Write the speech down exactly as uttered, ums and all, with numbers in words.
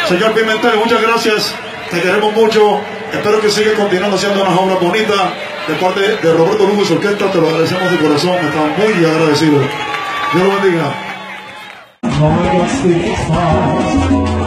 Señor Pimentel, muchas gracias, te queremos mucho, espero que siga continuando haciendo unas obras bonitas. De parte de Roberto Lugo y su orquesta, te lo agradecemos de corazón, estamos muy agradecidos. Dios lo bendiga.